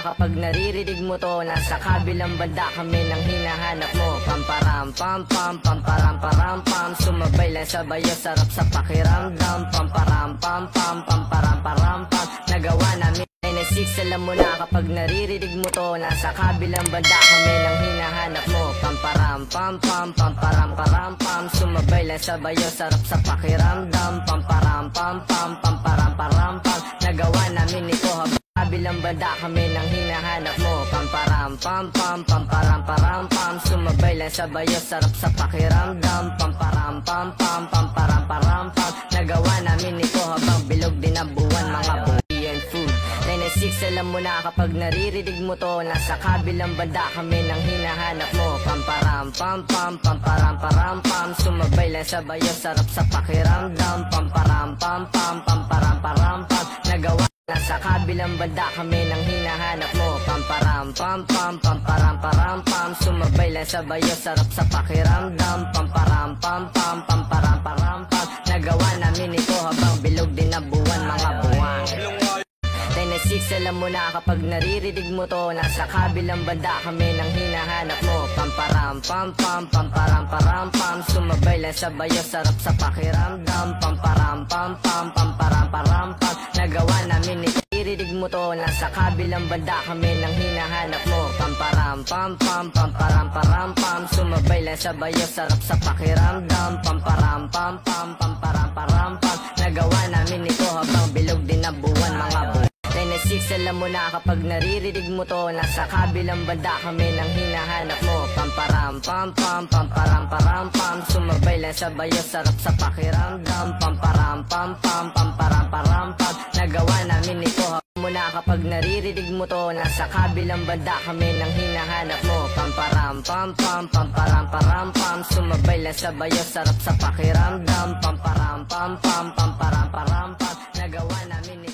kapag naririnig mo to. Nasa kabilang banda kami nang hinahanap mo. Pamparam pam pam, pamparam param pam. Sumabay lang sa bayo, sarap sa pakiramdam. Pamparam pam pam, pamparam param pam. Nagawa namin 996, alam mo na kapag naririnig mo to. Nasa kabilang banda kami nang hinahanap mo. Pamparam pam pam, pamparam param pam. Sumabay lang sa bayo, sarap sa pakiramdam. Pamparam pam pam, pamparam param pam. Nagawa namin ito habang kabilang banda kami nang hinahanap mo. Pamparam pam pam, pamparam param pam. Sumabay lang sa bayo, sarap sa pakiramdam. Pamparam pam pam, pamparam param pam. Nagawa namin ito habang bilog din ang buwan, mga boy and food. 996, alam mo na kapag naririnig mo to. Nasa kabilang banda kami nang hinahanap mo. Pamparam pam pam, pamparam param pam. Sumabay lang sa bayo, sarap sa pakiramdam. Pamparam pam pam, pamparam param pam. Nagawa nasa kabilang banda kami nang hinahanap mo. Pamparam pam pam, pamparam param pam. Sumabay lang sa bayo, sarap sa pakiramdam. Pamparam pam pam, pamparam param pam. Nagawa namin ito habang bilog din ang buwan, mga buwan. 996, alam mo na kapag naririnig mo to. Nasa kabilang banda kami nang hinahanap mo. Pamparam pam pam, pamparam param pam. Sumabay lang sa bayo, sarap sa pakiramdam. Pamparam pam pam, pamparam param pam. Nagawa namin ito. Naririnig mo to. Nasa kabilang banda kami nang hinahanap mo. Pamparam pam pam, pamparam param pam. Sumabay lang sa bayo, sarap sa pakiramdam. Pamparam pam pam, pamparam param pam. Nagawa namin ito habang bilog din ang buwan, mga buwan. 996, alam mo na kapag naririnig mo to. Nasa kabilang banda kami nang hinahanap mo. Pamparam pam pam, pamparam param pam. Sumabay lang sa bayo, sarap sa pakiramdam. Pamparam pam pam, pamparam param pam. Nagawa namin ito mo na kapag naririnig mo to. Nasa kabilang banda kami nang hinahanap mo. Pamparam pam pam, pamparam param pam. Sumabay lang sa bayo, sarap sa pakiramdam. Pamparam pam pam, pamparam param pam. Nagawa namin ito.